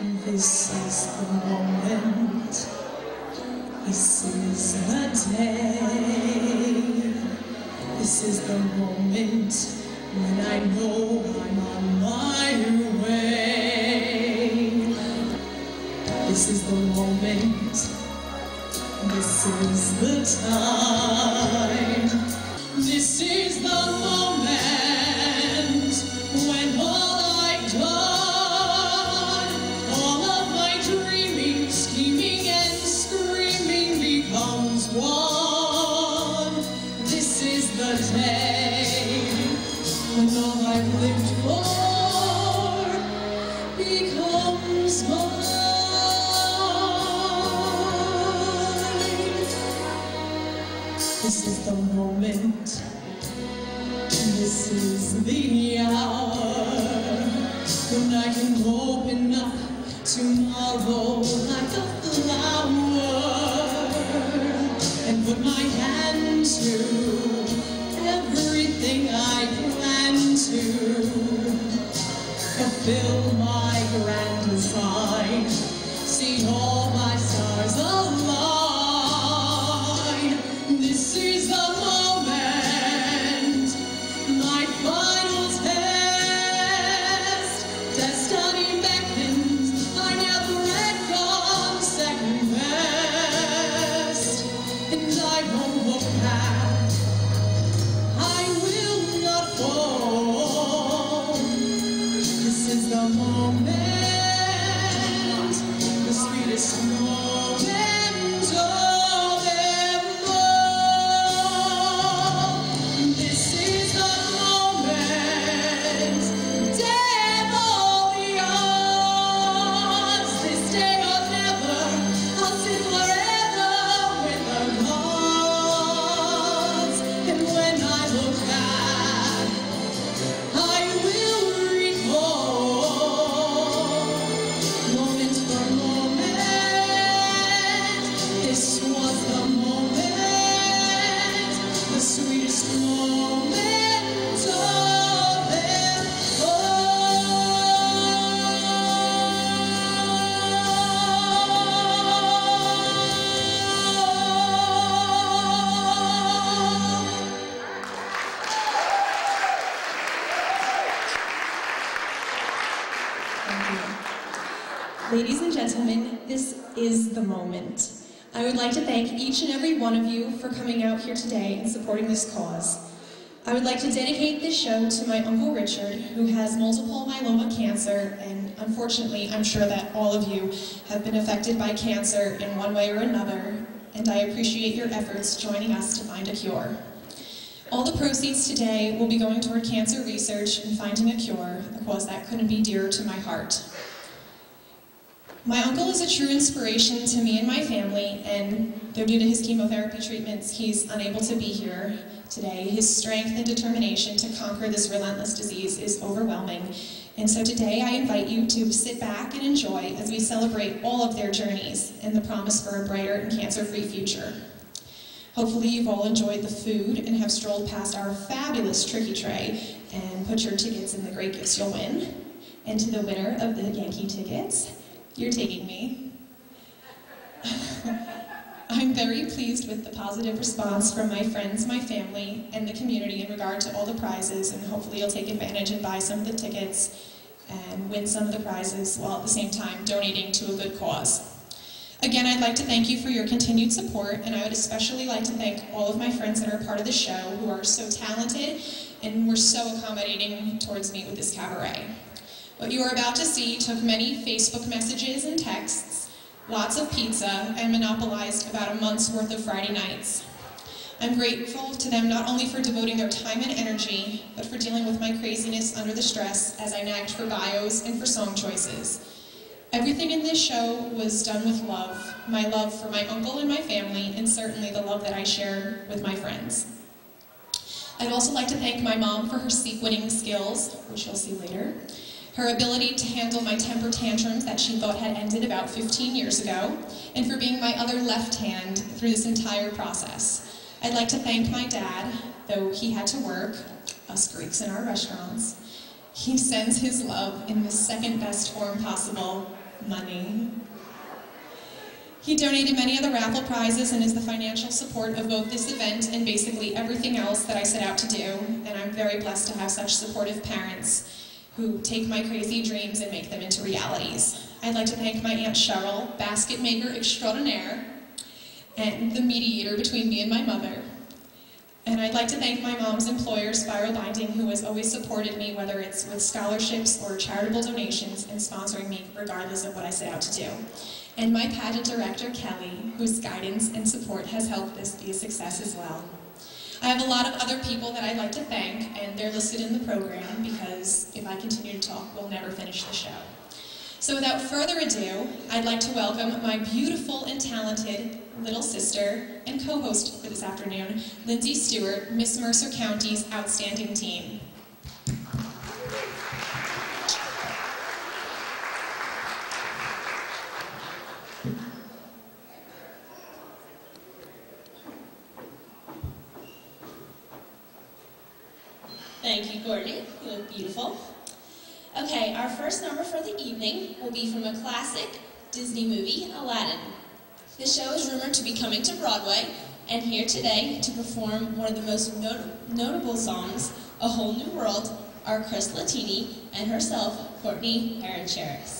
This is the moment, this is the day, this is the moment when I know I'm on my way. This is the moment, this is the time, this is the moment when all I've done, all of my dreaming, scheming and screaming becomes one. This is the day when all I've lived for becomes mine. This is the moment, this is the hour when I can open up tomorrow like a flower and put my hand to everything I plan to fulfill my grand design, see all my stars align. This is the moment, my final test. Destiny beckons, I never had gone second best, and I won't look back, I will not fall. This is the moment, the sweetest moment of them all. This is the moment, day of all the odds. This day or never, I'll sit forever with the gods. And when I look back, I will recall, moment for moment, this was the moment, the sweetest moment of them all. Thank you. Ladies and gentlemen, this is the moment. I would like to thank each and every one of you for coming out here today and supporting this cause. I would like to dedicate this show to my Uncle Richard, who has multiple myeloma cancer, and unfortunately, I'm sure that all of you have been affected by cancer in one way or another, and I appreciate your efforts joining us to find a cure. All the proceeds today will be going toward cancer research and finding a cure, a cause that couldn't be dearer to my heart. My uncle is a true inspiration to me and my family, and though due to his chemotherapy treatments, he's unable to be here today, his strength and determination to conquer this relentless disease is overwhelming. And so today I invite you to sit back and enjoy as we celebrate all of their journeys and the promise for a brighter and cancer-free future. Hopefully you've all enjoyed the food and have strolled past our fabulous tricky tray and put your tickets in the great gifts you'll win. And to the winner of the Yankee tickets, you're taking me. I'm very pleased with the positive response from my friends, my family, and the community in regard to all the prizes, and hopefully you'll take advantage and buy some of the tickets and win some of the prizes while at the same time donating to a good cause. Again, I'd like to thank you for your continued support, and I would especially like to thank all of my friends that are part of the show who are so talented and were so accommodating towards me with this cabaret. What you are about to see took many Facebook messages and texts, lots of pizza, and monopolized about a month's worth of Friday nights. I'm grateful to them not only for devoting their time and energy, but for dealing with my craziness under the stress as I nagged for bios and for song choices. Everything in this show was done with love, my love for my uncle and my family, and certainly the love that I share with my friends. I'd also like to thank my mom for her sequinning skills, which you'll see later, her ability to handle my temper tantrums that she thought had ended about 15 years ago, and for being my other left hand through this entire process. I'd like to thank my dad, though he had to work, us Greeks in our restaurants. He sends his love in the second best form possible, money. He donated many of the raffle prizes and is the financial support of both this event and basically everything else that I set out to do, and I'm very blessed to have such supportive parents who take my crazy dreams and make them into realities. I'd like to thank my Aunt Cheryl, basket maker extraordinaire, and the mediator between me and my mother. And I'd like to thank my mom's employer, Spiral Binding, who has always supported me, whether it's with scholarships or charitable donations, and sponsoring me regardless of what I set out to do. And my pageant director, Kelly, whose guidance and support has helped this be a success as well. I have a lot of other people that I'd like to thank, and they're listed in the program because if I continue to talk, we'll never finish the show. So without further ado, I'd like to welcome my beautiful and talented little sister and co-host for this afternoon, Lindsay Stewart, Miss Mercer County's outstanding team. Thank you, Courtney. You look beautiful. Okay, our first number for the evening will be from a classic Disney movie, Aladdin. The show is rumored to be coming to Broadway, and here today to perform one of the most notable songs, A Whole New World, are Chris Latini and herself, Courtney Heron-Cheris.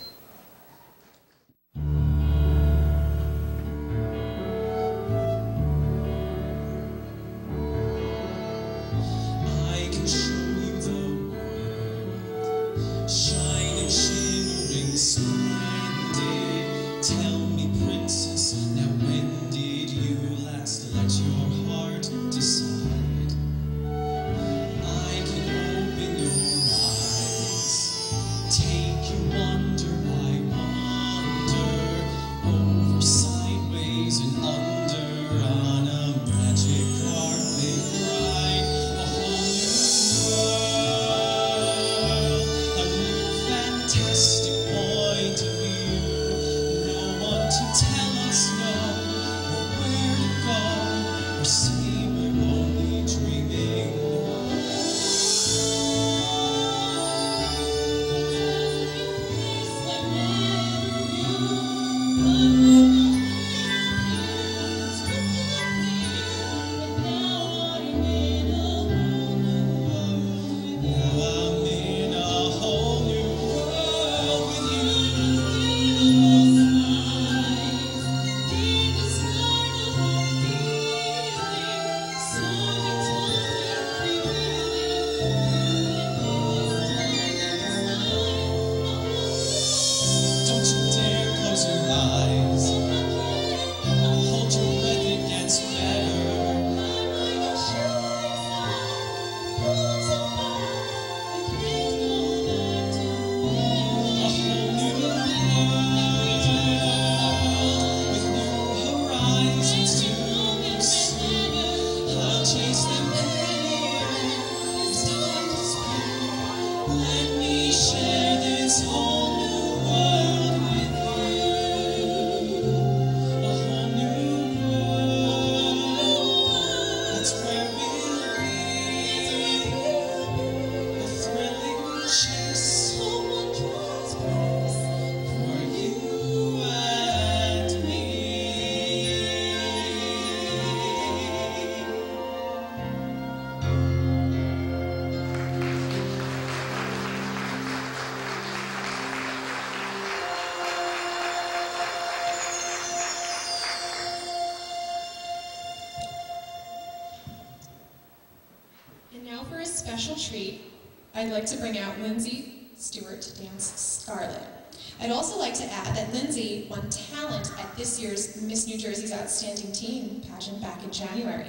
Special treat, I'd like to bring out Lindsay Stewart to dance Scarlet. I'd also like to add that Lindsay won talent at this year's Miss New Jersey's Outstanding Teen pageant back in January.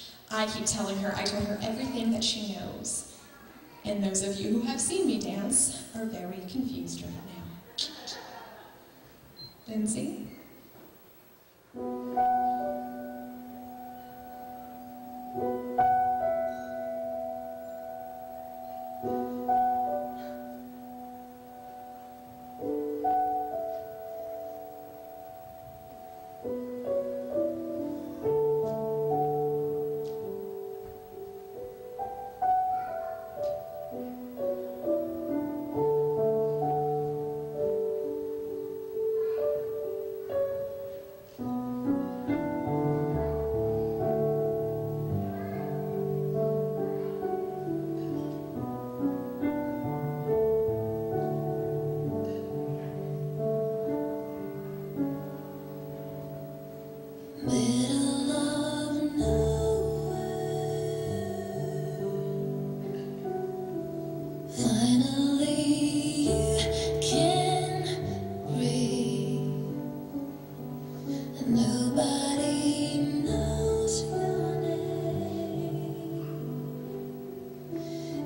I keep telling her I told her everything that she knows. And those of you who have seen me dance are very confused right now. Lindsay?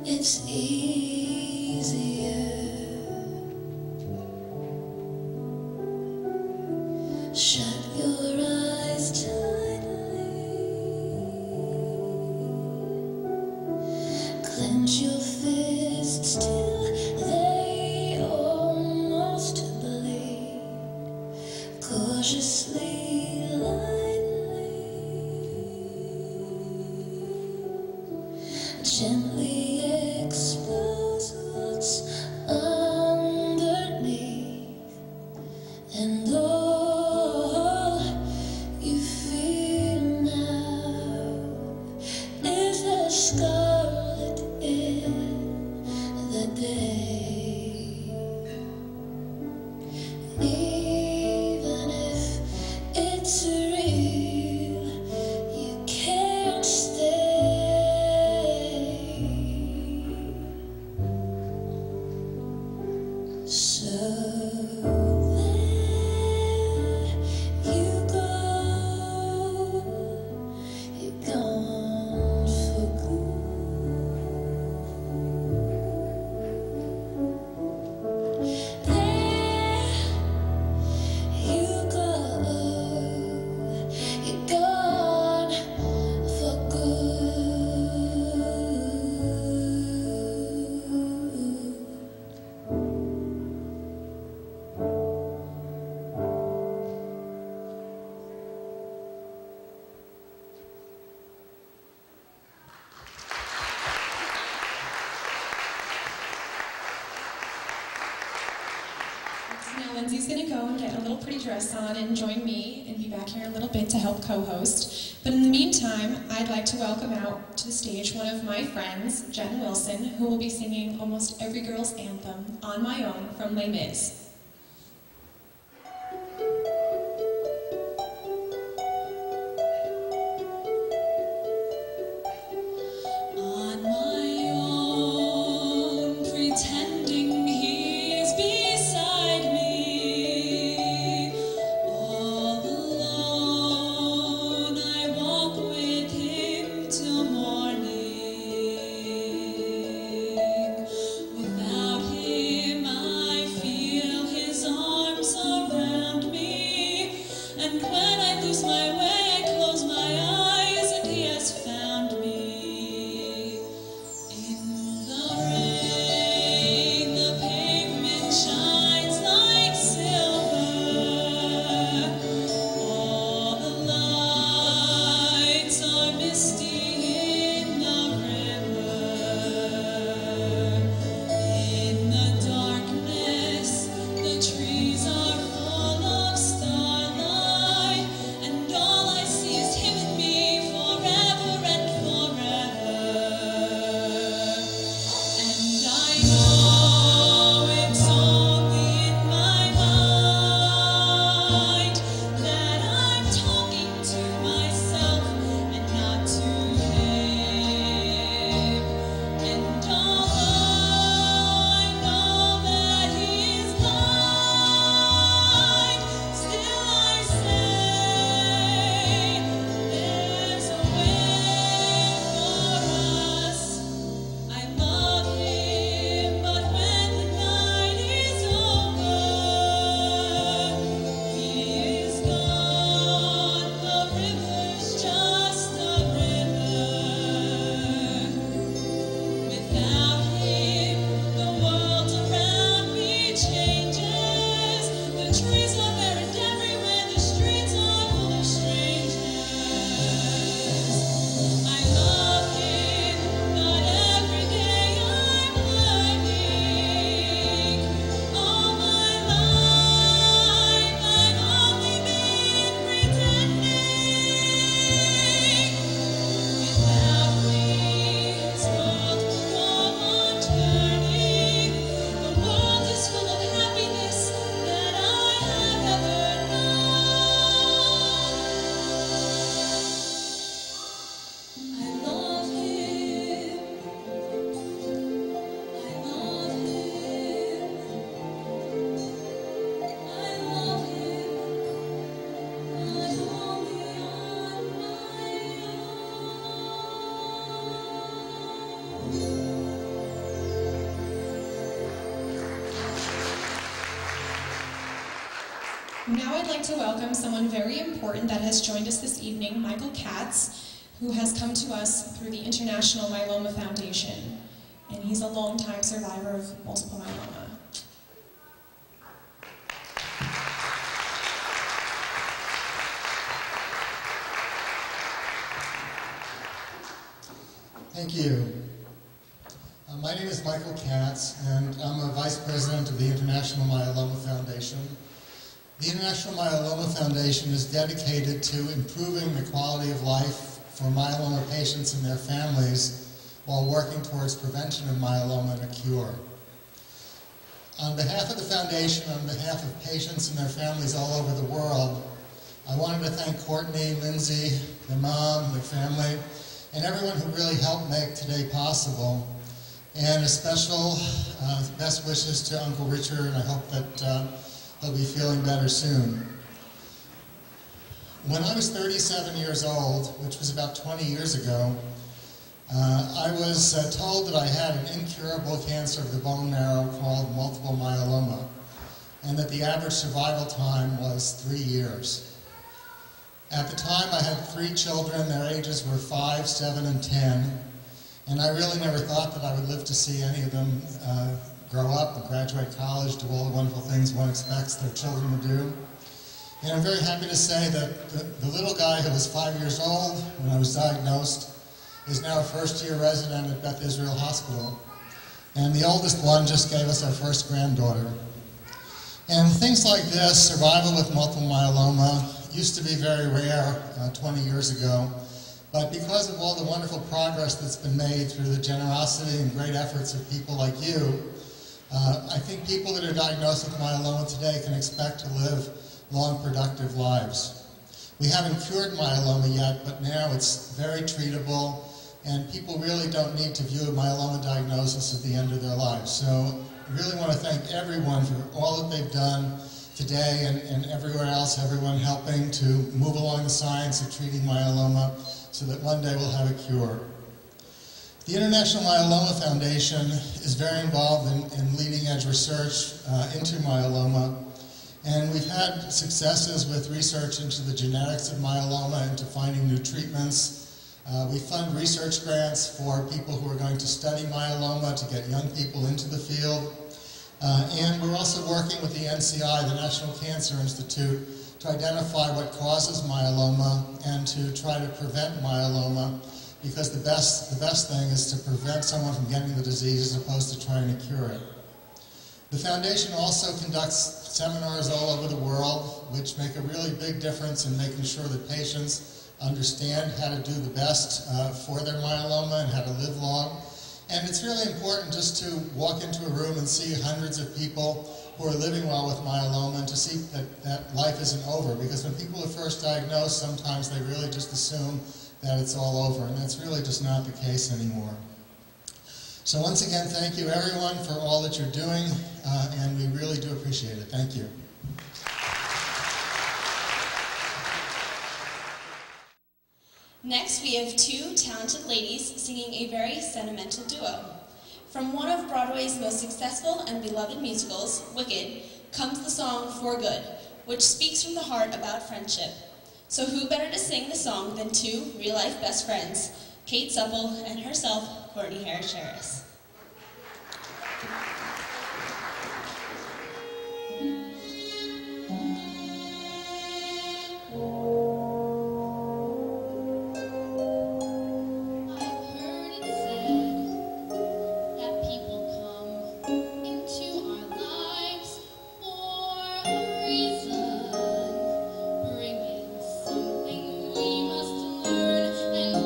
it's easier. Shut your eyes tightly, clench your fists till they almost bleed, cautiously, lightly, gently expose what's underneath, and all you feel now is the scarlet in the day. Even if it's real, you can't stay. So there you go, you're gone for good. There you go, you're gone for good. Now Lindsay's going to go and get a little pretty dress on and join me and be back here in a little bit to help co-host. But in the meantime, I'd like to welcome out to the stage one of my friends, Jen Wilson, who will be singing almost every girl's anthem, On My Own, from Les Mis. On my own, pretending he's beside me. All alone, I walk with him till morning. Without him, I feel Now I'd like to welcome someone very important that has joined us this evening, Michael Katz, who has come to us through the International Myeloma Foundation, and he's a longtime survivor of multiple myeloma. Thank you. My name is Michael Katz, and I'm a Vice President of the International Myeloma Foundation. The International Myeloma Foundation is dedicated to improving the quality of life for myeloma patients and their families while working towards prevention of myeloma and a cure. On behalf of the Foundation, on behalf of patients and their families all over the world, I wanted to thank Courtney, Lindsay, their mom, their family, and everyone who really helped make today possible. And a special best wishes to Uncle Richard, and I hope that he'll be feeling better soon. When I was 37 years old, which was about 20 years ago, I was told that I had an incurable cancer of the bone marrow called multiple myeloma, and that the average survival time was 3 years. At the time, I had 3 children. Their ages were 5, 7, and 10, and I really never thought that I would live to see any of them grow up and graduate college, do all the wonderful things one expects their children to do. And I'm very happy to say that the little guy who was 5 years old when I was diagnosed is now a first-year resident at Beth Israel Hospital. And the oldest one just gave us our first granddaughter. And things like this, survival with multiple myeloma, used to be very rare 20 years ago, but because of all the wonderful progress that's been made through the generosity and great efforts of people like you, I think people that are diagnosed with myeloma today can expect to live long, productive lives. We haven't cured myeloma yet, but now it's very treatable, and people really don't need to view a myeloma diagnosis at the end of their lives. So I really want to thank everyone for all that they've done today and everywhere else, everyone helping to move along the science of treating myeloma so that one day we'll have a cure. The International Myeloma Foundation is very involved in leading-edge research into myeloma, and we've had successes with research into the genetics of myeloma, into finding new treatments. We fund research grants for people who are going to study myeloma to get young people into the field. And we're also working with the NCI, the National Cancer Institute, to identify what causes myeloma and to try to prevent myeloma, because the best thing is to prevent someone from getting the disease as opposed to trying to cure it. The foundation also conducts seminars all over the world, which make a really big difference in making sure that patients understand how to do the best for their myeloma and how to live long. And it's really important just to walk into a room and see hundreds of people who are living well with myeloma, and to see that life isn't over. Because when people are first diagnosed, sometimes they really just assume that it's all over, and that's really just not the case anymore. So once again, thank you everyone for all that you're doing, and we really do appreciate it. Thank you. Next, we have 2 talented ladies singing a very sentimental duo. From one of Broadway's most successful and beloved musicals, Wicked, comes the song For Good, which speaks from the heart about friendship. So who better to sing the song than 2 real-life best friends, Kate Supple and herself, Courtney Harris.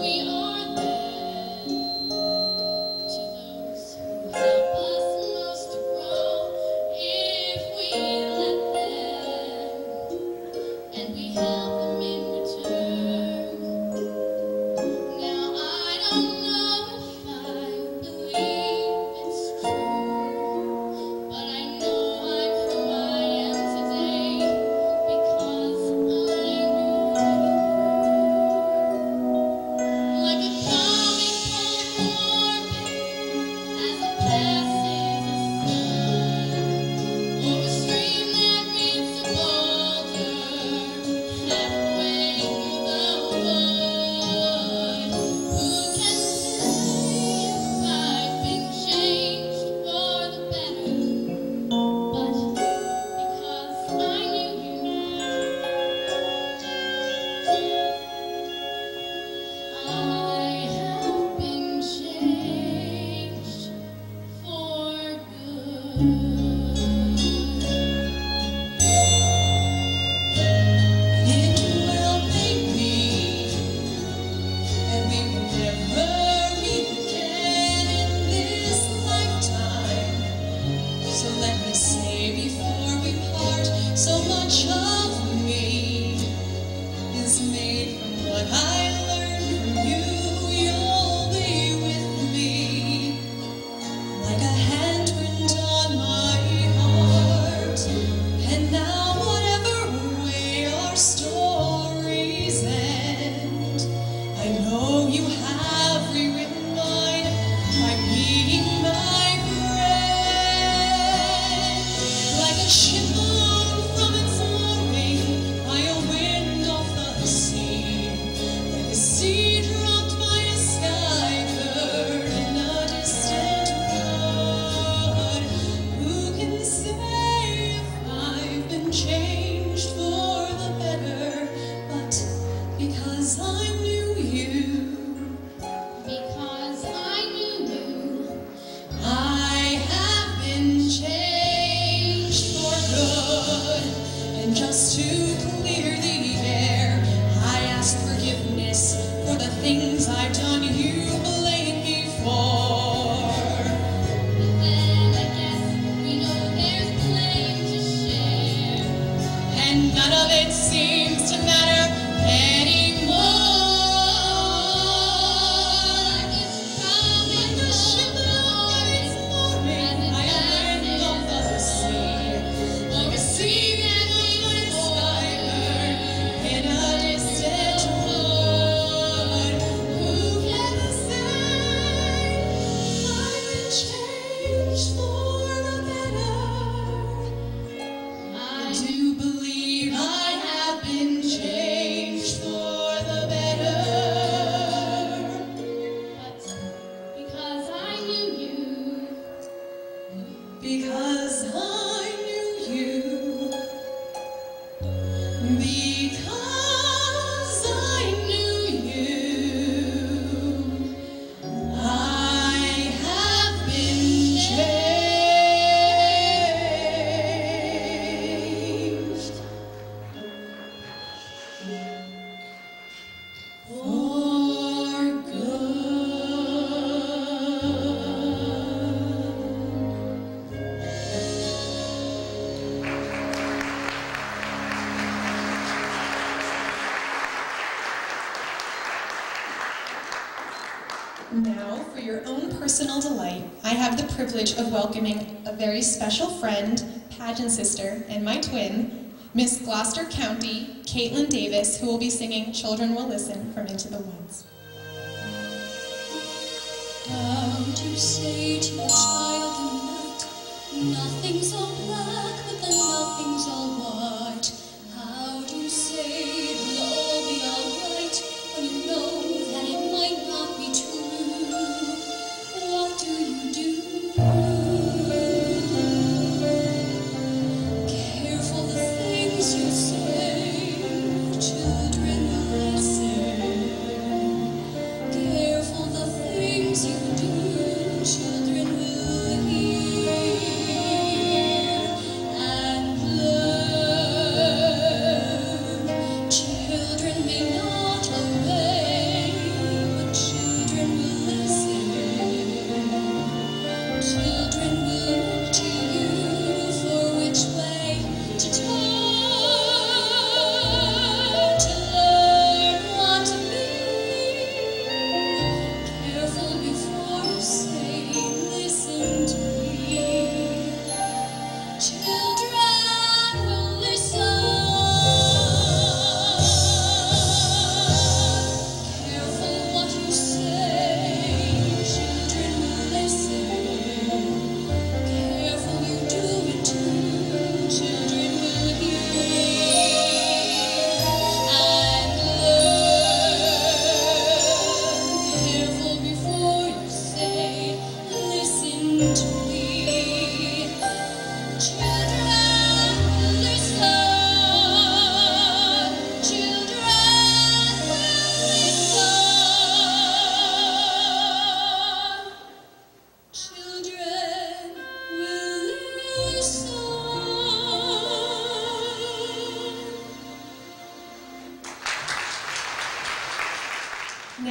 Help us most Now, for your own personal delight, I have the privilege of welcoming a very special friend, pageant sister, and my twin, Miss Gloucester County, Caitlin Davis, who will be singing Children Will Listen from Into the Woods. How to say to a child in night, nothing's all black, but then nothing's all white. How to say it'll all be alright, when you know that it might not be true. What do you do? Careful the things you say, children will listen. Careful the things you do, children will hear and learn. Children may not obey, but children will listen. Children will look to you for which way to turn, to learn what to be. Careful before you say, listen to me. Children will listen. Careful what you say, children will listen. Careful you do it too, children will hear and learn. Careful before you say, listen to me. Children will listen. Children will listen. Children will listen.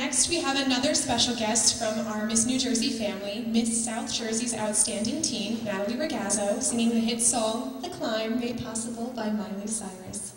Next, we have another special guest from our Miss New Jersey family, Miss South Jersey's outstanding teen, Natalie Ragazzo, singing the hit song, The Climb, made possible by Miley Cyrus.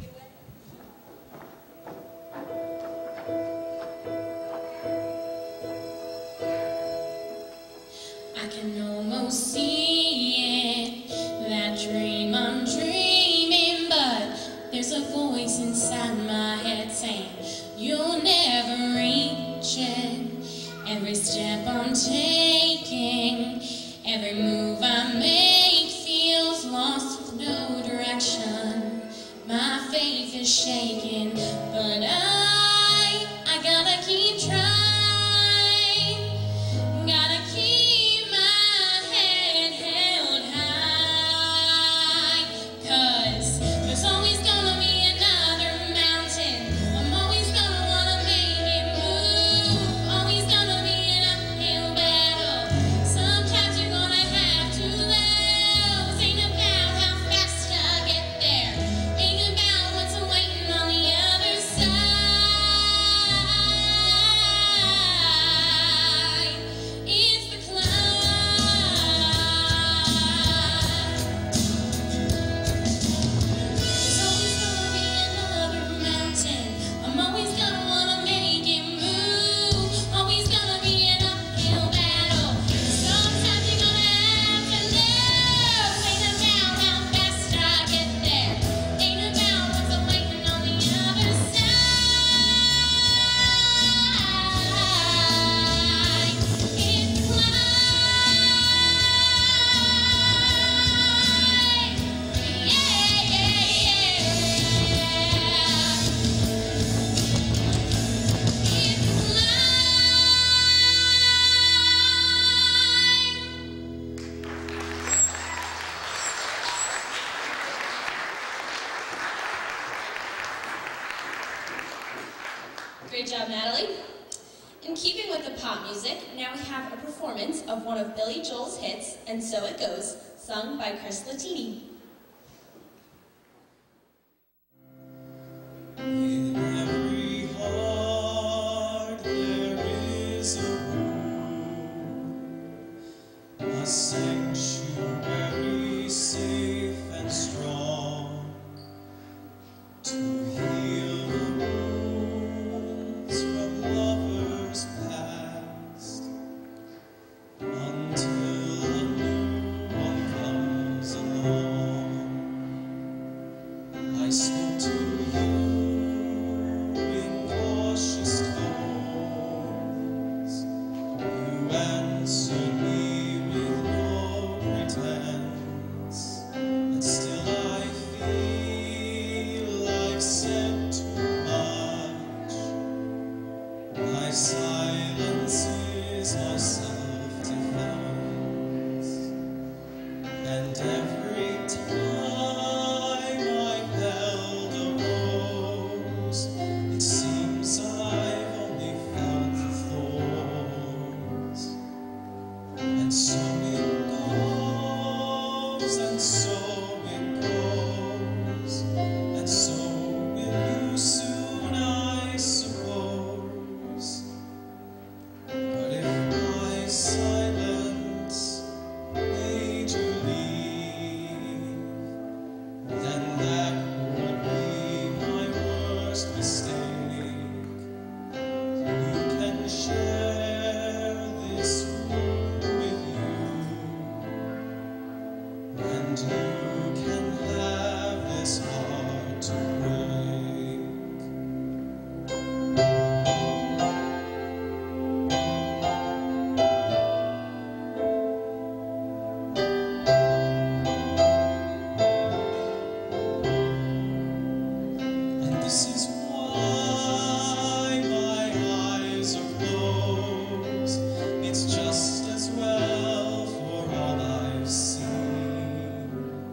I can almost see it, that dream I'm dreaming, but there's a voice inside my head saying, you'll never reach it. Every step I'm taking, every move I make feels lost with no direction. My faith is shaking, but I gotta keep trying. Gotta keep my head held high, 'cause there's always gonna be another mountain. I'm always gonna wanna make it move. Always gonna be an uphill battle. Sometimes you're gonna have to lose. Ain't about how fast I get there. Ain't about what's waiting on the other side. It's the climb. There's always gonna be another mountain. I'm always gonna wanna make it move. Always gonna be an uphill battle. Sometimes you're gonna have to lose. Ain't about how fast I get there. Ain't about what's waiting on the other side. It's the climb. Great job, Natalie. In keeping with the pop music, now we have a performance of one of Billy Joel's hits, And So It Goes, sung by Chris Latini. In every heart there is a room, a sanctuary safe and strong, to heal the wounds from lovers past, until a new one comes along. I spoke to you in cautious tones. You answered me with no pretense, and still I feel I've said too much. My silence is my self-defense, and every time I've held a rose, it seems I've only felt the thorns. And so it goes, and so it goes, and so will you soon, I suppose. But if my silence made you leave, then that would be my worst mistake. You can share this room with you, and you can have this heart to break. And this is why my eyes are closed. It's just as well for all I've seen.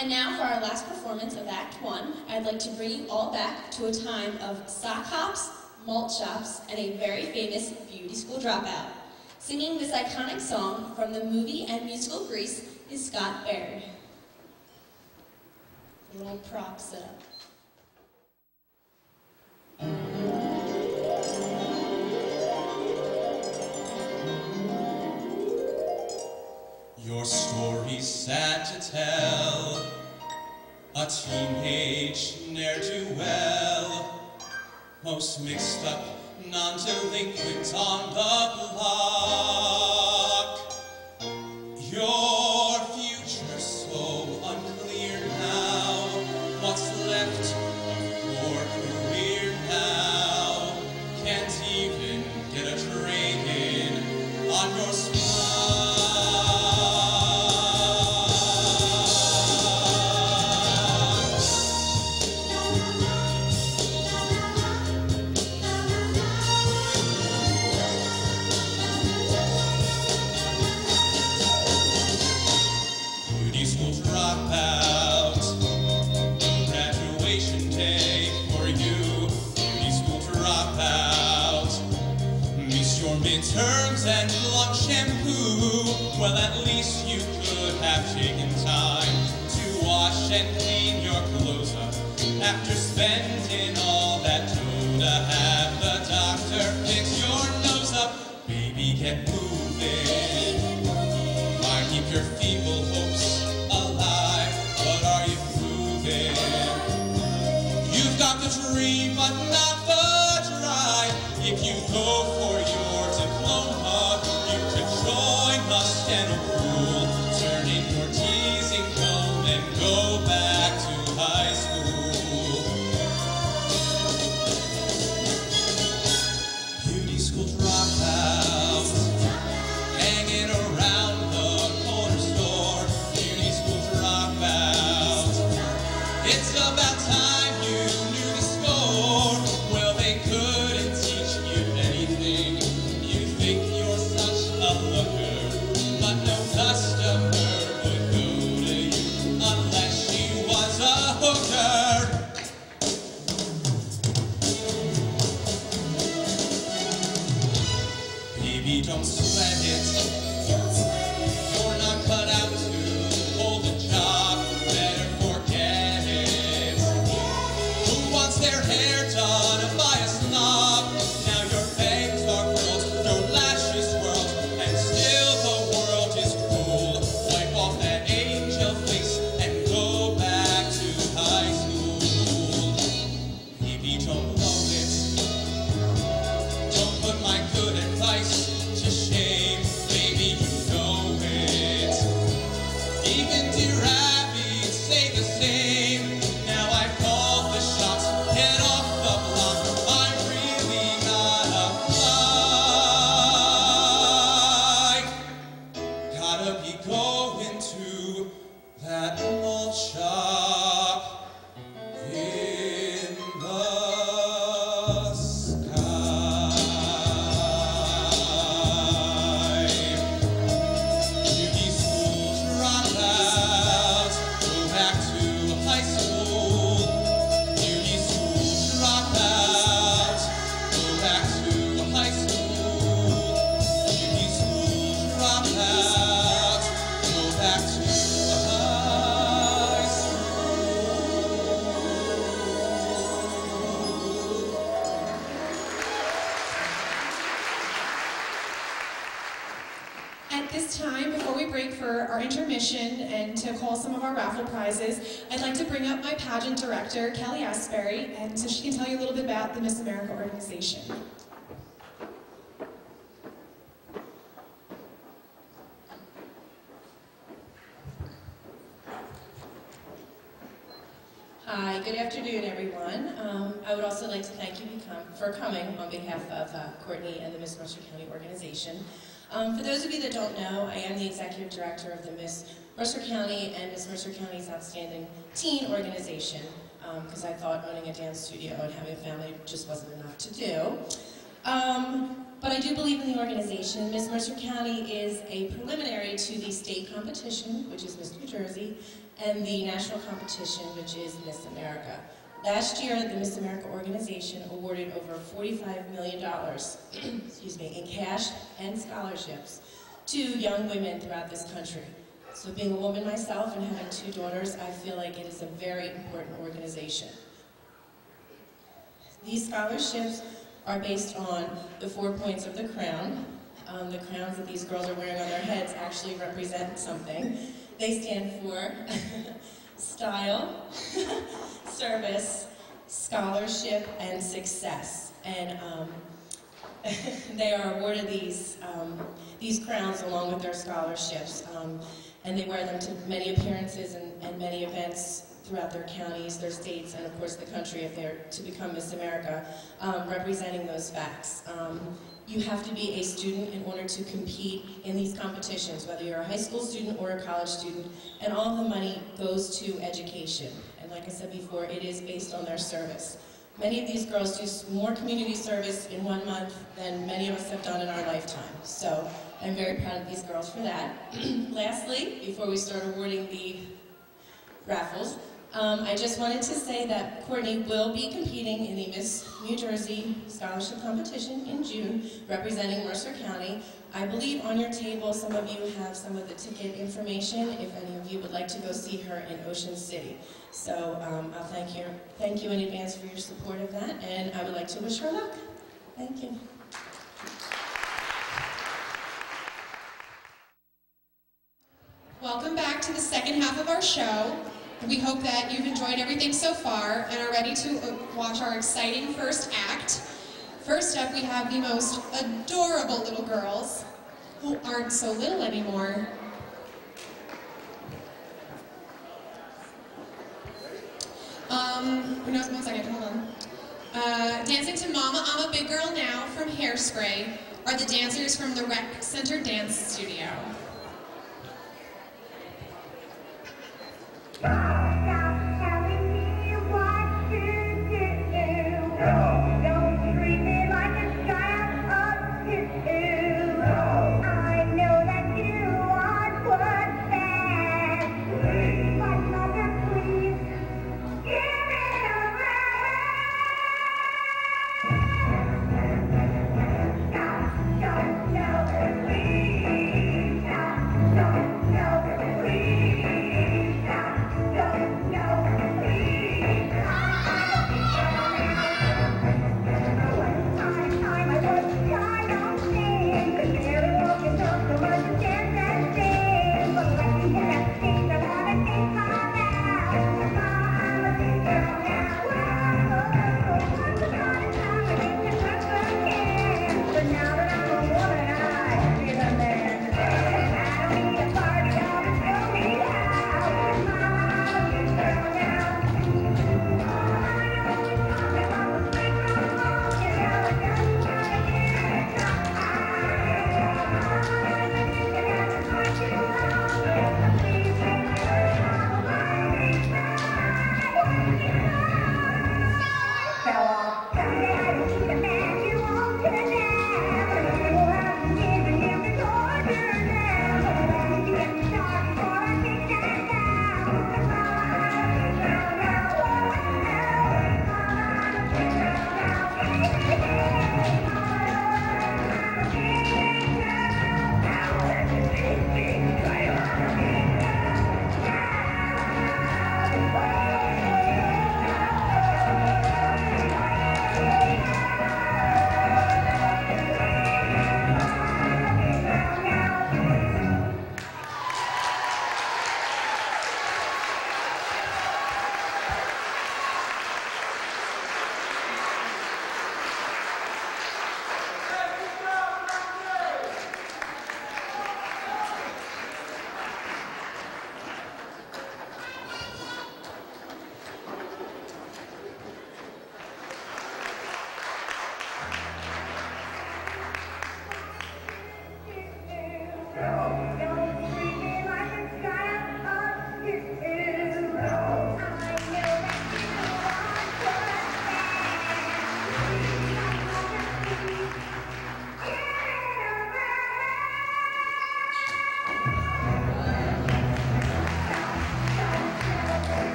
And now for our last performance of Act 1, I'd like to bring you all back to a time of sock hops, malt shops, and a very famous beauty school dropout. Singing this iconic song from the movie and musical Grease is Scott Baird. A little prop set up. Your story's sad to tell, a teenage ne'er-do-well, most mixed up, non-delinquent on the block. Your future's so unclear now, what's left of your career now, can't even get a trade-in on your smile. Midterms and blonde shampoo. Well, at least you could have taken time to wash and clean your clothes up after spending all that dough to have the doctor fix your nose up. Baby, get moving. Why keep your feeble hopes alive? What are you proving? You've got the dream, but not the drive. If you go for your diploma, you could join us and rule, turn in your teasing comb and go back to high school. Beauty school dropout, hanging around the corner store. Beauty school dropout, it's about time you knew the score. Well, they couldn't teach you anything. You think you're such a looker, but no customer would go to you unless she was a hooker. Baby, don't sweat it. You're not cut out to hold a job. Better forget it. Who wants their hair done by a snob? Now your bangs are curled, your lashes swirled, and still the world is cruel. Wipe off that angel face and go back to high school. Baby, don't blow it. Don't put my good advice to shame. Baby, you know it. Even dear Abby say the same. Now I call the shots, get off the block. I'm really not a fly. Gotta be going to that malt shop in the sky. Beauty school dropout, go back to high school. Beauty school dropout, go back to high school. Beauty school dropout, go back to high school. At this time, before we break for our intermission and to call some of our raffle prizes, I'd like to bring up my pageant director, Kelly Asbury, and so she can tell you a little bit about the Miss America organization. Hi, good afternoon, everyone. I would also like to thank you for coming on behalf of Courtney and the Miss Mercer County organization. For those of you that don't know, I am the executive director of the Miss Mercer County and Miss Mercer County's Outstanding Teen organization, because I thought owning a dance studio and having a family just wasn't enough to do. But I do believe in the organization. Miss Mercer County is a preliminary to the state competition, which is Miss New Jersey, and the national competition, which is Miss America. Last year, the Miss America organization awarded over $45 million excuse me, in cash and scholarships to young women throughout this country. So being a woman myself and having 2 daughters, I feel like it is a very important organization. These scholarships are based on the 4 points of the crown. The crowns that these girls are wearing on their heads actually represent something. They stand for style, service, scholarship, and success. And they are awarded these crowns along with their scholarships. And they wear them to many appearances and many events throughout their counties, their states, and of course the country if they're to become Miss America, representing those facts. You have to be a student in order to compete in these competitions, whether you're a high school student or a college student, and all the money goes to education. And like I said before, it is based on their service. Many of these girls do more community service in 1 month than many of us have done in our lifetime. So I'm very proud of these girls for that. Lastly, before we start awarding the raffles, I just wanted to say that Courtney will be competing in the Miss New Jersey Scholarship Competition in June, representing Mercer County. I believe on your table some of you have some of the ticket information if any of you would like to go see her in Ocean City. So I'll thank you in advance for your support of that, and I would like to wish her luck. Thank you. Welcome back to the second half of our show. We hope that you've enjoyed everything so far and are ready to watch our exciting first act. First up, we have the most adorable little girls who aren't so little anymore. No, 1 second, hold on. Dancing to Mama, I'm a Big Girl Now from Hairspray are the dancers from the Rec Center Dance Studio.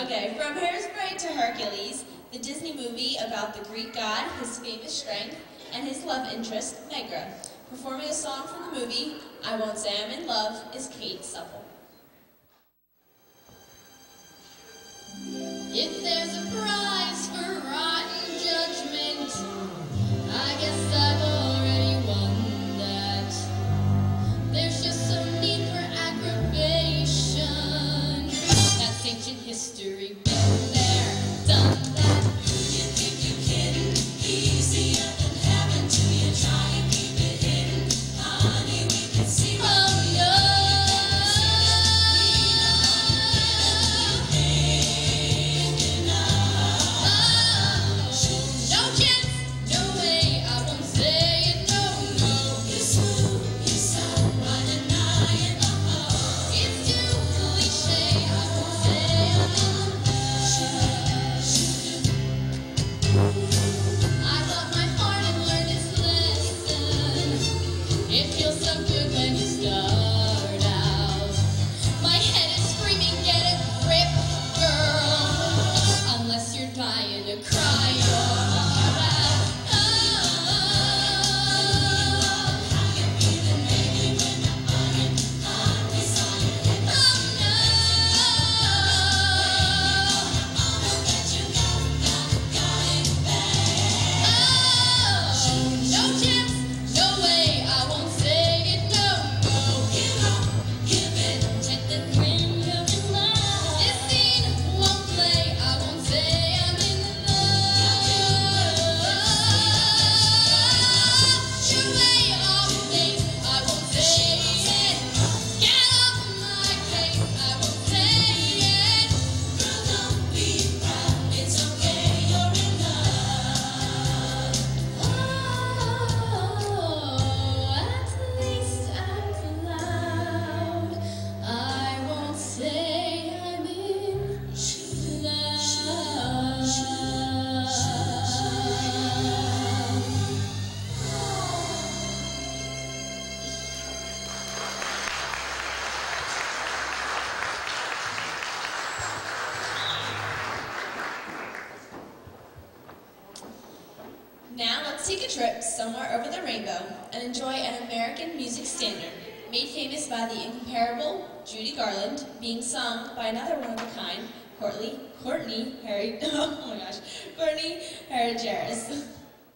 Okay, from Hairspray to Hercules, the Disney movie about the Greek god, his famous strength, and his love interest, Megra. Performing a song from the movie, I Won't Say I'm in Love, is Kate Supple. If there's a prize for rotten judgment, I guess I've already won that. There's just some need for aggravation. That's ancient history. Been there, done that. You think you're kidding? Easier than heaven to you. Try and keep it hidden. Honey, we can see. Oh no. Now let's take a trip somewhere over the rainbow and enjoy an American music standard, made famous by the incomparable Judy Garland, being sung by another one-of-a-kind, Courtney Harry-Jaris.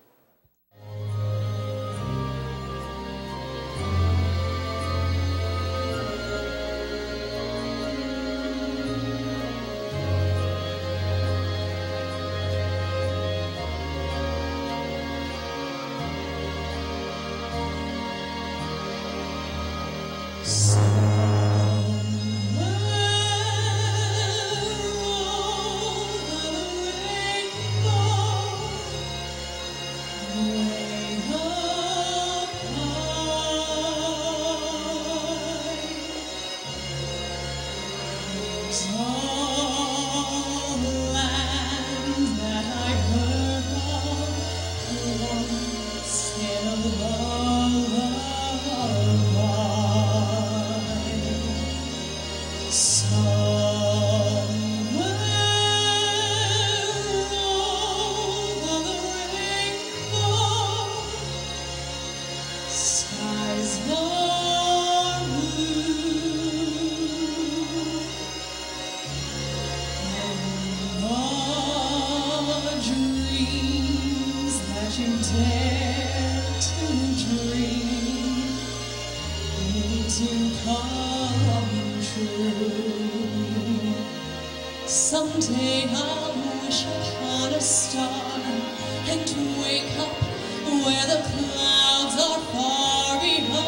Someday I'll wish upon a star and wake up where the clouds are far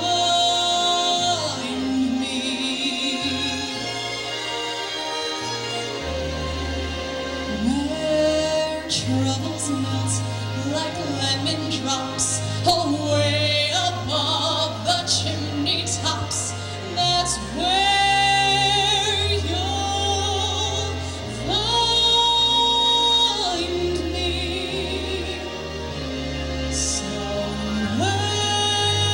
behind me. Where troubles melt like lemon drops away above the chimney tops. That's where somewhere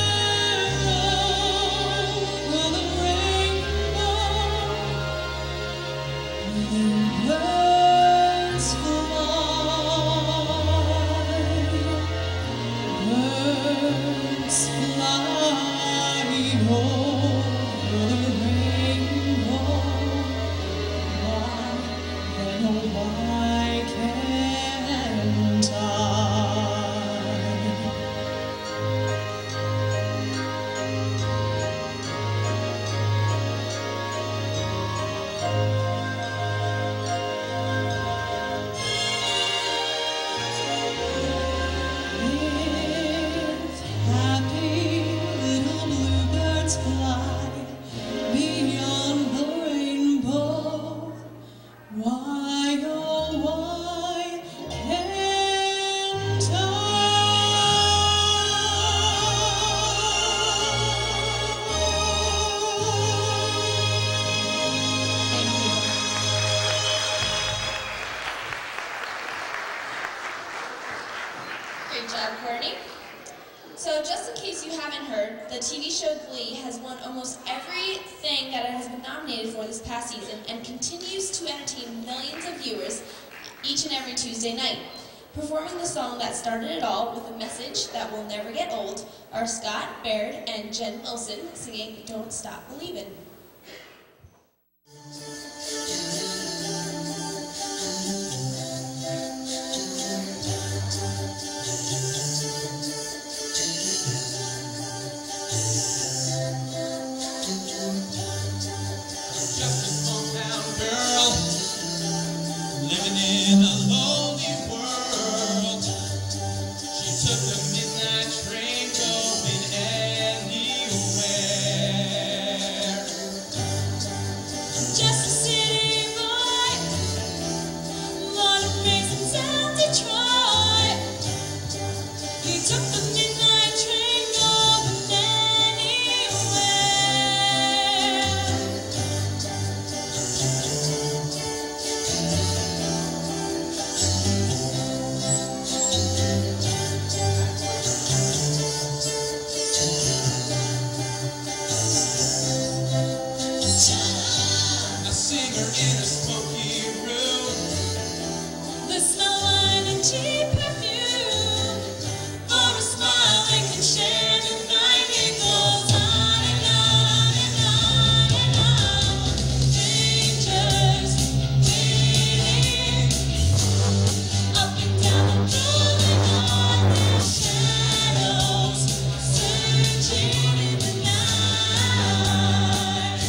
birds fly beyond the rainbow. Why, oh, why can't I? Great job, Courtney. So just in case you haven't heard, the TV show Glee has won almost everything that it has been nominated for this past season and continues to entertain millions of viewers each and every Tuesday night. Performing the song that started it all with a message that will never get old are Scott Baird and Jen Wilson singing Don't Stop Believin'. Just a small town girl living in a lonely world. She took the midnight train going anywhere. Just a city boy, what a amazing town Detroit. He took the midnight train going anywhere. A singer in a smoky room. The smell wine and cheap perfume. For a smile they can share the night. It goes on and on and on and on. Strangers waiting up and down the boulevard. Their shadows searching in the night.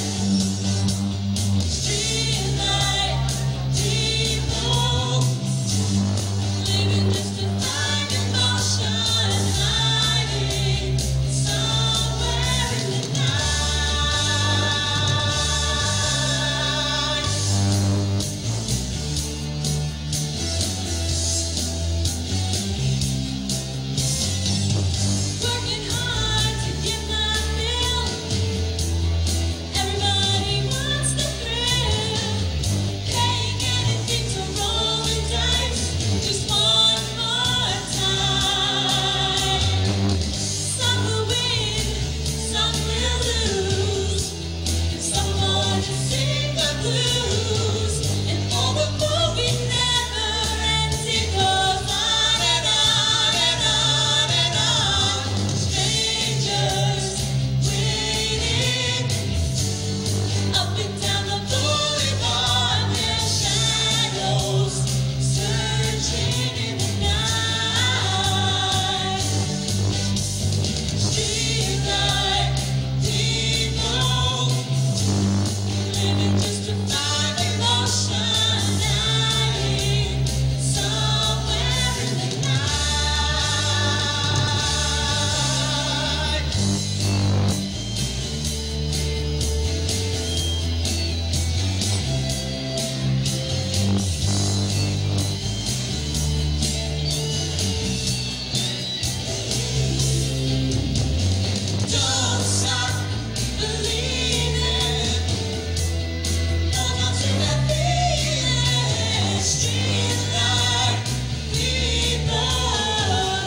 Street light, people living just to find emotion, hiding somewhere in the night. Working hard to get my fill. Everybody wants the thrill. Paying anything to roll the dice just one more time. Some will win, some will lose. Some more to sing the blues. And all the movie never ends. It goes on and on and on and on. Strangers waiting up and down the boulevard. Their shadows searching in the night. Street light, people living just to find emotion, hiding somewhere in the night. Don't stop believing. Hold on to that feeling. Street light, people.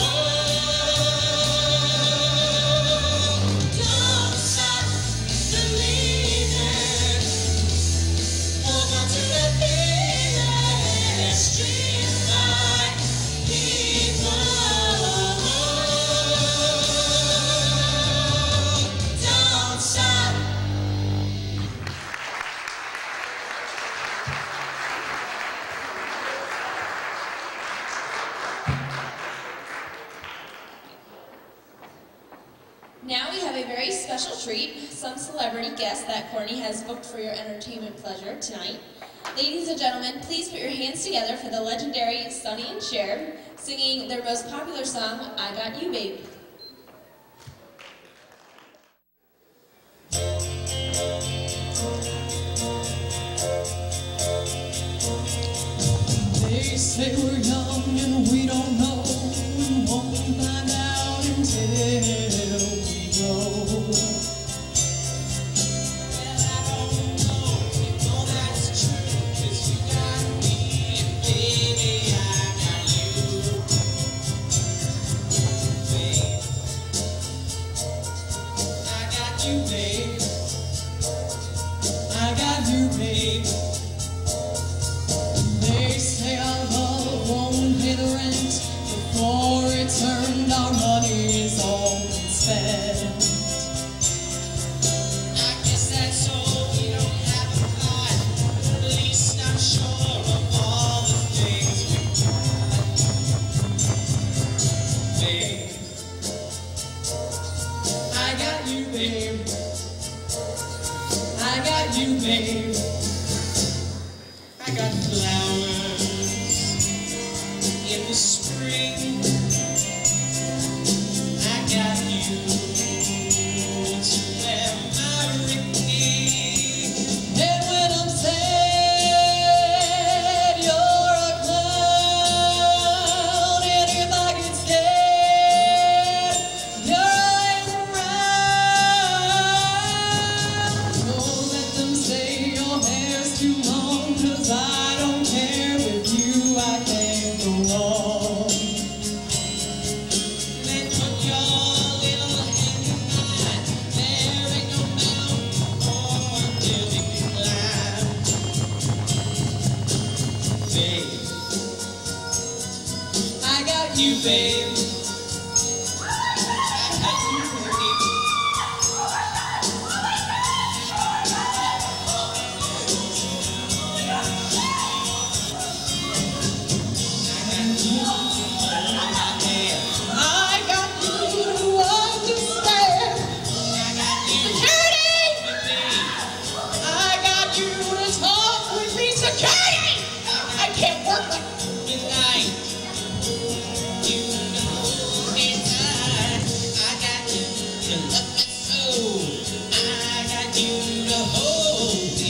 Don't stop believing. Hold on to that feeling. Street light, people. Don't stop. Now we have a very special treat, some celebrity guest that Courtney has booked for your entertainment pleasure tonight. Ladies and gentlemen, please put your hands together for the legendary Sonny and Cher singing their most popular song, I Got You, Babe. say we're young and we don't know. We won't find out until we grow. Well, I don't know if all that's true, 'cause you got me, and baby, I got you. Babe, I got you, babe. I got you, babe. They say our love won't pay the rent before it's earned. Our money is all been spent. I guess that's all we don't have a plot. At least I'm sure of all the things we've got. Babe, I got you, babe. I got you, babe. I got flowers in the spring. I got you to wear my ring. And when I'm sad, you're a clown. And if I get scared, you're always around. Don't let them say your hair's too long, 'cause I don't care. With you I can't go on. Then put your little hand in mine. There ain't no mountain or until we can climb. Babe, I got you, babe. I got you, babe. I got you to understand. Security! I got you to talk with me. Security! I can't work like Midnight, you know it's I got you to love me so. I got you to hold me.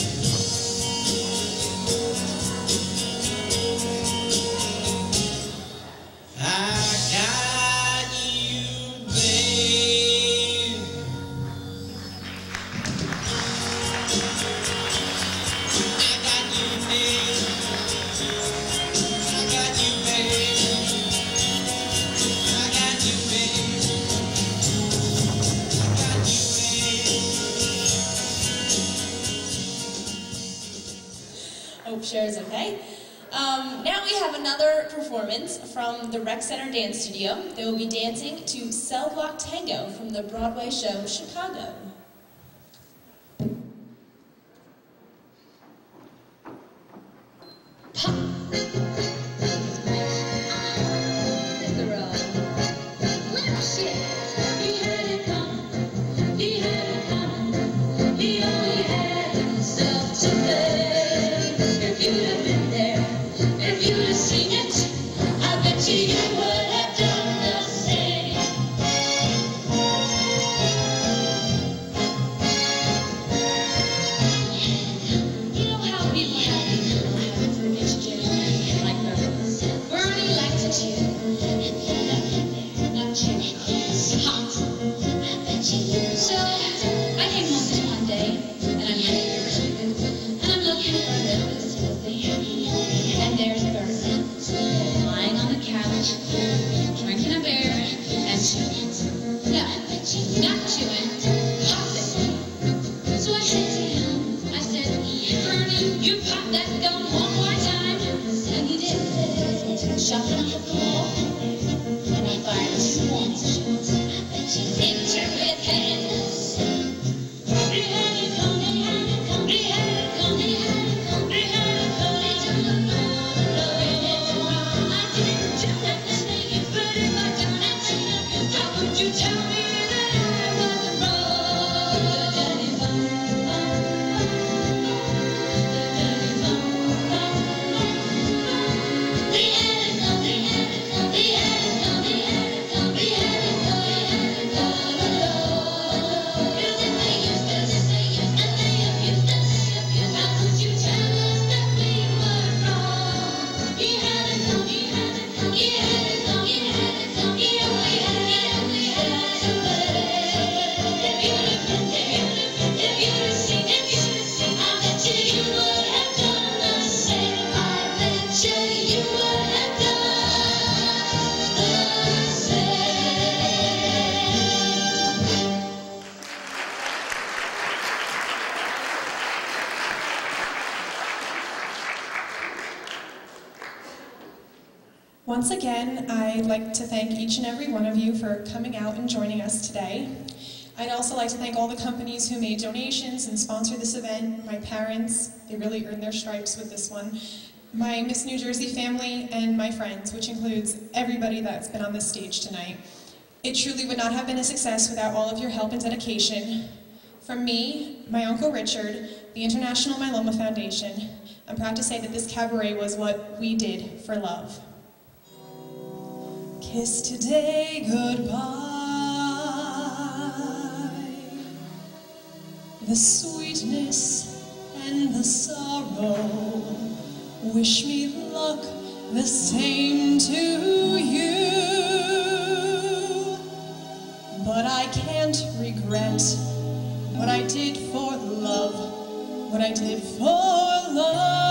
I got you, babe. I got you, babe. I got you, babe. I got you, babe. I got you, babe. Hope Cher's okay. Now we have another performance from the Rec Center Dance Studio. They will be dancing to Cell Block Tango from the Broadway show Chicago. So I came home just one day, and I'm here, and I'm looking for Bert, and there's Bert lying on the couch, drinking a beer and chewing. No, not chewing, popping. So I said to him, I said, Bernie, you pop that gum one more time, and he did. Shoved it on the floor, and I fired a small into his hand. You tell me that I was wrong. The Once again, I'd like to thank each and every one of you for coming out and joining us today. I'd also like to thank all the companies who made donations and sponsored this event, my parents, they really earned their stripes with this one, my Miss New Jersey family, and my friends, which includes everybody that's been on this stage tonight. It truly would not have been a success without all of your help and dedication. From me, my Uncle Richard, the International Myeloma Foundation, I'm proud to say that this cabaret was what we did for love. Kiss today goodbye, the sweetness and the sorrow, wish me luck, the same to you, but I can't regret what I did for love, what I did for love.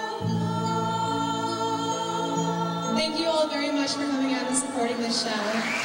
Thank you all very much for coming out and supporting this show.